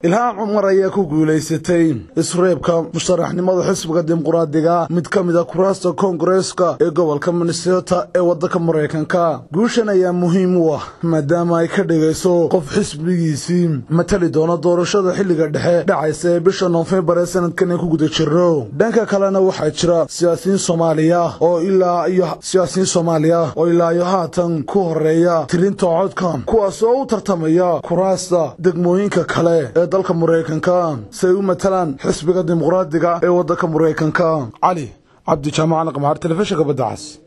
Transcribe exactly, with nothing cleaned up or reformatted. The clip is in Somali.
ilhaan cumar ayaa ku guuleysatay isreebka musharaxnimada xisbiga dimuqraadiga mid ka mid ah kuraasta Koongareeska ee gobolka Minnesota ee waddanka Mareykanka. Guushan ayaa muhiim u ah maadaama ay ka dhigayso qof xisbigiisii matali doona doorashada xilliga dhexe dhacaysa ee bisha November ee sanadkan ku guda jiro. Dhanka kalena waxaa jira siyaasiyiin Soomaaliya oo ilaa iyo siyaasiyiin Soomaaliya oo ilaa iyo haatan ku horeeya tirinta codka kuwaas oo u tartamaya kuraasta degmooyinka kale ee dalka Mareykanka si ay u matalaan xisbiga dimuqraadiga ee waddanka Mareykanka. Cali Cabdi Jaamac Qamar telefishinka Badda Cas.